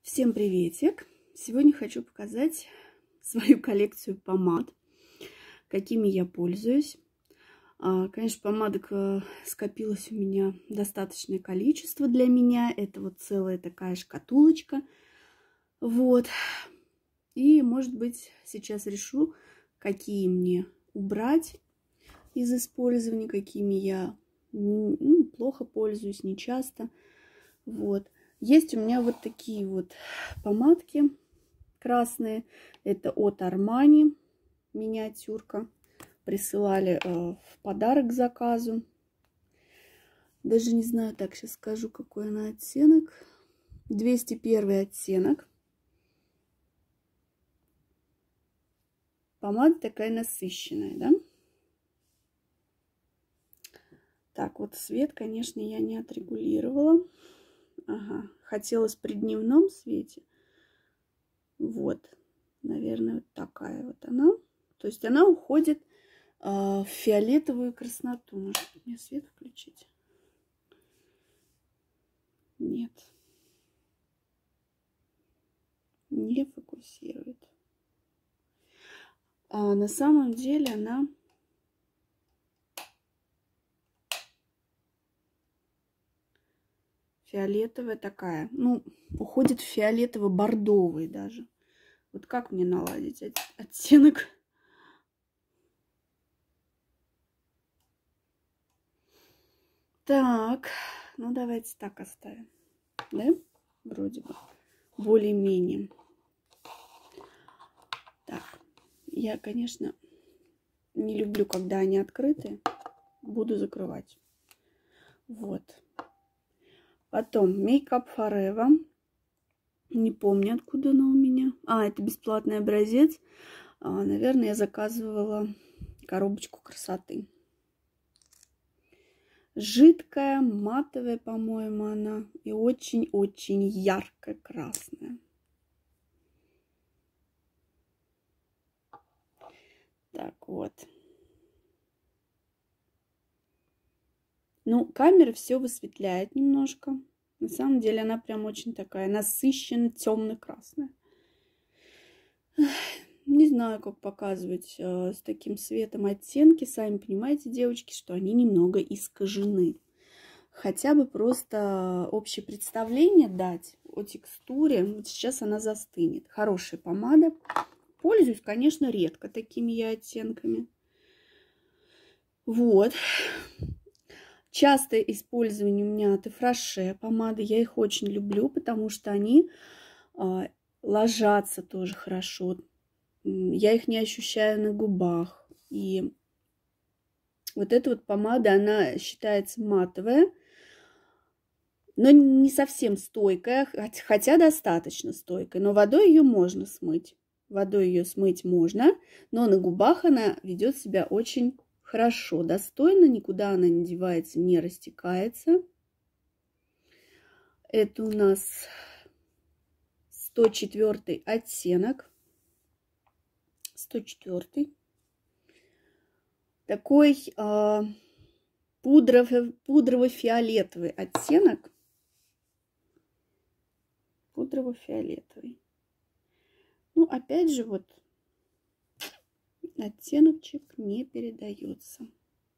Всем приветик! Сегодня хочу показать свою коллекцию помад, какими я пользуюсь. Конечно, помадок скопилось у меня достаточное количество для меня. Это вот целая такая шкатулочка. Вот. И, может быть, сейчас решу, какие мне убрать из использования, какими я плохо пользуюсь, не часто. Вот. Есть у меня вот такие вот помадки красные. Это от Armani, миниатюрка. Присылали в подарок к заказу. Даже не знаю, так сейчас скажу, какой она оттенок. 201 оттенок. Помада такая насыщенная, да? Так, вот цвет, конечно, я не отрегулировала. Ага, хотелось при дневном свете. Вот, наверное, вот такая вот она. То есть она уходит в фиолетовую красноту. Может мне свет включить? Нет. Не фокусирует. А на самом деле она фиолетовая такая. Ну, уходит в фиолетово-бордовый даже. Вот как мне наладить оттенок? Так, ну давайте так оставим. Да? Вроде бы. Более-менее. Так, я, конечно, не люблю, когда они открыты. Буду закрывать. Вот. Потом Make-up Forever. Не помню, откуда она у меня. Это бесплатный образец. Наверное, я заказывала коробочку красоты. Жидкая, матовая, по-моему, она. И очень-очень яркая, красная. Так, вот. Ну, камера все высветляет немножко. На самом деле она прям очень такая насыщенная, темно-красная. Не знаю, как показывать с таким светом оттенки. Сами понимаете, девочки, что они немного искажены. Хотя бы просто общее представление дать о текстуре. Вот сейчас она застынет. Хорошая помада. Пользуюсь, конечно, редко такими я оттенками. Вот. Частое использование у меня Тефраше помады. Я их очень люблю, потому что они ложатся тоже хорошо. Я их не ощущаю на губах. И вот эта вот помада, она считается матовая, но не совсем стойкая, хотя достаточно стойкая. Но водой ее можно смыть. Водой ее смыть можно, но на губах она ведет себя очень хорошо, достойно, никуда она не девается, не растекается. Это у нас 104 оттенок. 104. Такой пудрово-фиолетовый оттенок. Пудрово-фиолетовый. Ну, опять же, вот оттеночек не передается.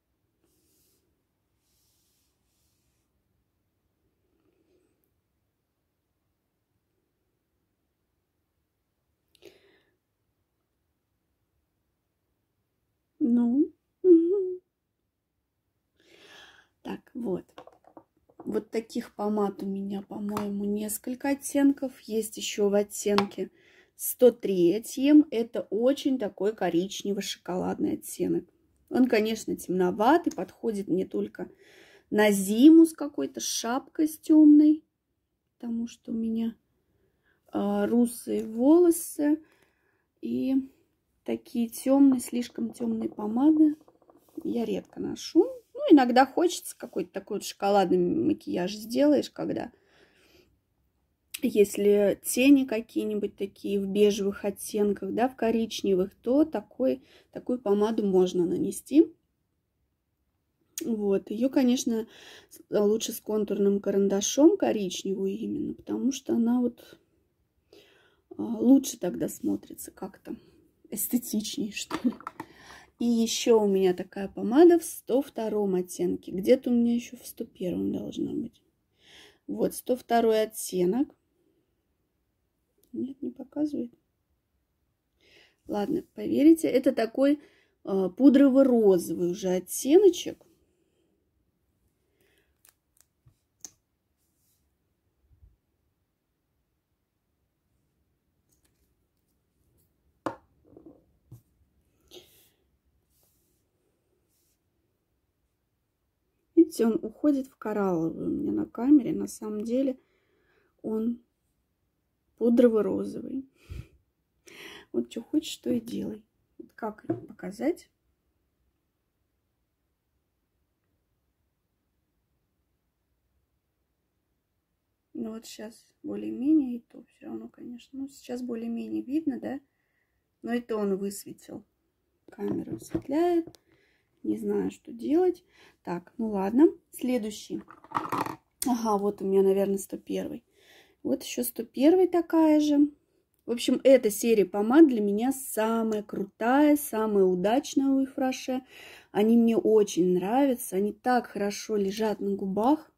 Ну, так, вот. Вот таких помад у меня, по-моему, несколько оттенков. Есть еще в оттенке 103. Это очень такой коричнево-шоколадный оттенок. Он, конечно, темноватый, подходит мне только на зиму с какой-то шапкой с темной, потому что у меня русые волосы и такие темные, слишком темные помады я редко ношу. Ну, иногда хочется какой-то такой вот шоколадный макияж сделаешь, когда если тени какие-нибудь такие в бежевых оттенках, да, в коричневых, то такую помаду можно нанести. Вот, ее, конечно, лучше с контурным карандашом коричневую именно, потому что она вот лучше тогда смотрится как-то, эстетичнее, что ли. И еще у меня такая помада в 102 оттенке. Где-то у меня еще в 101 должна быть. Вот, 102 оттенок. Нет, не показывает. Ладно, поверите, это такой пудрово-розовый уже оттеночек. Видите, он уходит в коралловый у меня на камере. На самом деле он пудрово-розовый. Вот что хочешь, то и делай. Вот как показать? Ну вот сейчас более-менее, и то все равно, конечно. Ну, сейчас более-менее видно, да? Но это он высветил. Камера осветляет. Не знаю, что делать. Так, ну ладно. Следующий. Ага, вот у меня, наверное, 101. Вот еще 101 такая же. В общем, эта серия помад для меня самая крутая, самая удачная у Ифраше. Они мне очень нравятся. Они так хорошо лежат на губах.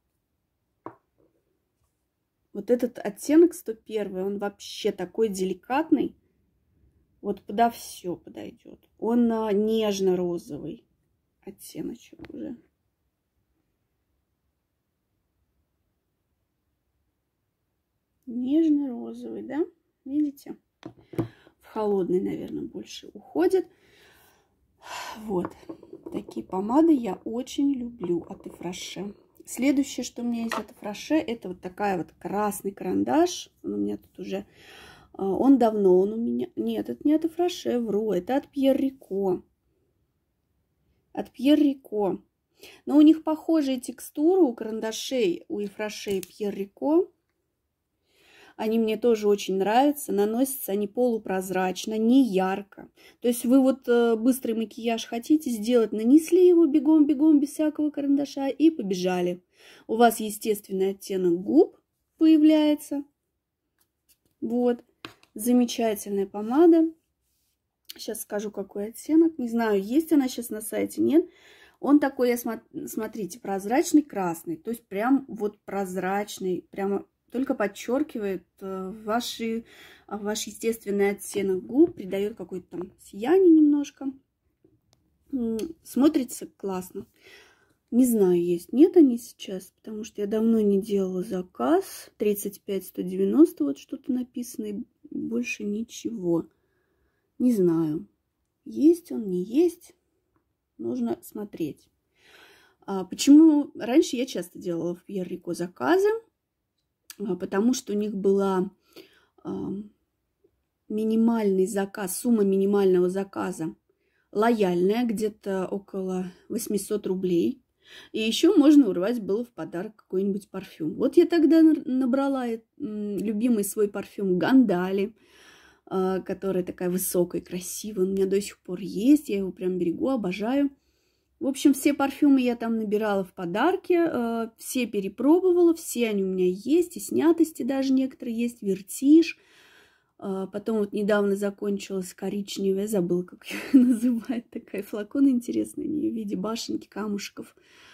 Вот этот оттенок 101, он вообще такой деликатный. Вот подо все подойдет. Он нежно-розовый оттеночек уже. Нежно-розовый, да? Видите? В холодный, наверное, больше уходит. Вот. Такие помады я очень люблю от Ифраше. Следующее, что у меня есть от Ифраше, это вот такая вот красный карандаш. Он у меня тут уже... Он давно, он у меня... Нет, это не от Ифраше, вру. Это от Пьер Рико. От Пьер Рико. Но у них похожие текстуры у карандашей, у Ифраше и Пьер Рико. Они мне тоже очень нравятся. Наносятся они полупрозрачно, не ярко. То есть вы вот быстрый макияж хотите сделать, нанесли его бегом-бегом без всякого карандаша и побежали. У вас естественный оттенок губ появляется. Вот. Замечательная помада. Сейчас скажу, какой оттенок. Не знаю, есть она сейчас на сайте, нет. Он такой, смотрите, прозрачный красный. То есть прям вот прозрачный, прямо... Только подчеркивает ваш естественный оттенок губ, придает какое-то там сияние немножко. Смотрится классно. Не знаю, есть, нет они сейчас, потому что я давно не делала заказ. 35-190, вот что-то написано, и больше ничего. Не знаю, есть он, не есть. Нужно смотреть. Почему раньше я часто делала в Пьер Рико заказы? Потому что у них была минимальный заказ, сумма минимального заказа лояльная, где-то около 800 рублей. И еще можно урвать было в подарок какой-нибудь парфюм. Вот я тогда набрала любимый свой парфюм Гандали, которая такая высокая, красивая. Он у меня до сих пор есть, я его прям берегу, обожаю. В общем, все парфюмы я там набирала в подарки, все перепробовала, все они у меня есть, и снятости даже некоторые есть, Вертиж. Потом вот недавно закончилась коричневая, забыла, как ее называют, такая флакон интересный, в виде башенки, камушков.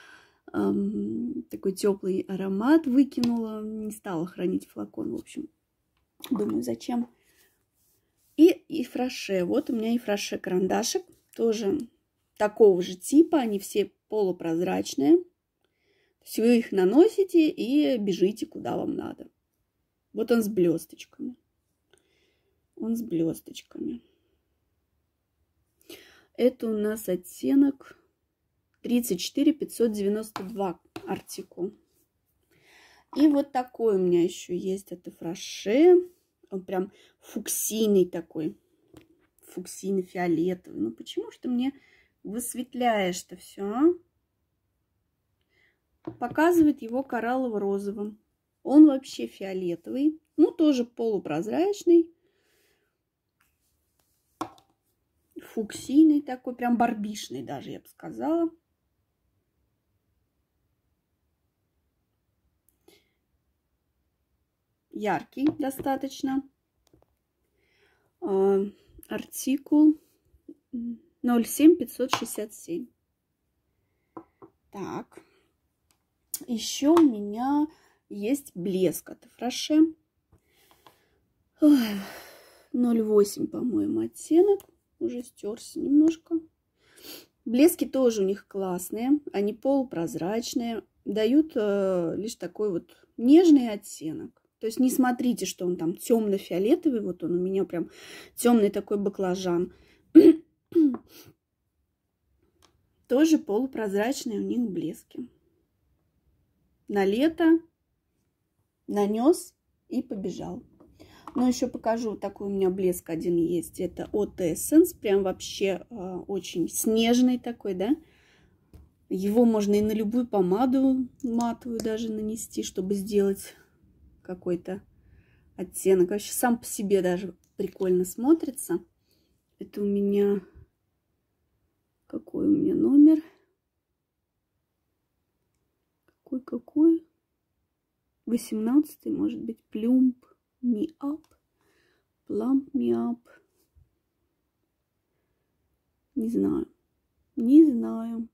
Такой теплый аромат выкинула, не стала хранить флакон, в общем, думаю, зачем. И Ифраше, вот у меня Ифраше карандашик, тоже... Такого же типа, они все полупрозрачные. То есть вы их наносите и бежите, куда вам надо. Вот он с блесточками. Он с блесточками. Это у нас оттенок 34592 артикул. И вот такой у меня еще есть от Ифраше. Он прям фуксийный такой. Фуксийно-фиолетовый. Ну почему что мне... Высветляешь-то все. Показывает его кораллово-розовым. Он вообще фиолетовый. Ну, тоже полупрозрачный. Фуксийный такой. Прям барбишный даже, я бы сказала. Яркий достаточно. Артикул 07567. Так. Еще у меня есть блеск от Фраше. 0,8, по-моему, оттенок. Уже стерся немножко. Блески тоже у них классные. Они полупрозрачные. Дают лишь такой вот нежный оттенок. То есть не смотрите, что он там темно-фиолетовый. Вот он у меня прям темный такой баклажан. Тоже полупрозрачные у них блески. На лето нанес и побежал. Но еще покажу, вот такой у меня блеск один есть. Это от Essence. Прям вообще очень снежный такой, да. Его можно и на любую помаду матовую даже нанести, чтобы сделать какой-то оттенок. Вообще сам по себе даже прикольно смотрится. Это у меня... Какой у меня номер? Какой? 18-й, может быть, Plump Me Up. Plump Me Up. Не знаю. Не знаю.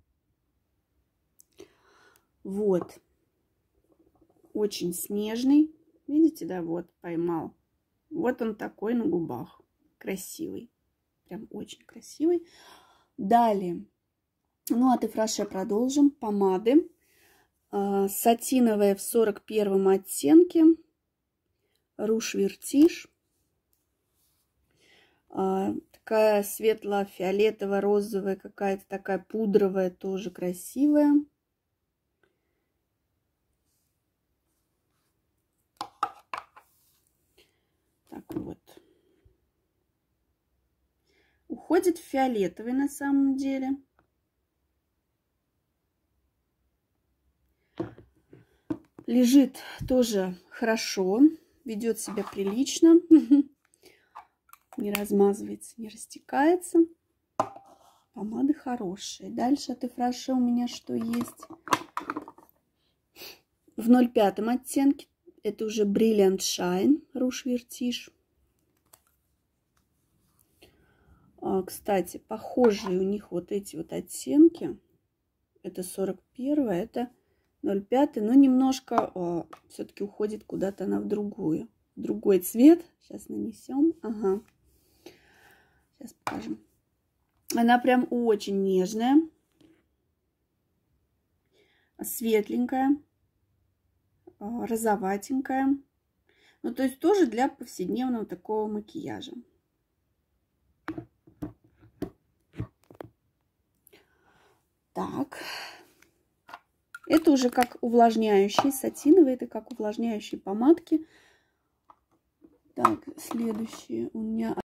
Вот. Очень снежный. Видите, да, вот, поймал. Вот он такой на губах. Красивый. Прям очень красивый. Далее. Ну, от Фраше продолжим. Помады. Сатиновая в 41 оттенке. Руж Вертиж. Такая светло-фиолетово-розовая, какая-то такая пудровая, тоже красивая. Так вот. Уходит в фиолетовый на самом деле. Лежит тоже хорошо. Ведет себя прилично. Не размазывается, не растекается. Помады хорошие. Дальше от Фраше у меня что есть? В 0,5 оттенке. Это уже Brilliant Shine. Руж Вертиж. Кстати, похожие у них вот эти вот оттенки. Это 41, это 0,5. Но немножко все-таки уходит куда-то она в другую. Другой цвет. Сейчас нанесем. Ага. Сейчас покажем. Она прям очень нежная. Светленькая. Розоватенькая. Ну, то есть тоже для повседневного такого макияжа. Так. Это уже как увлажняющие сатиновые. Это как увлажняющие помадки. Так, следующие у меня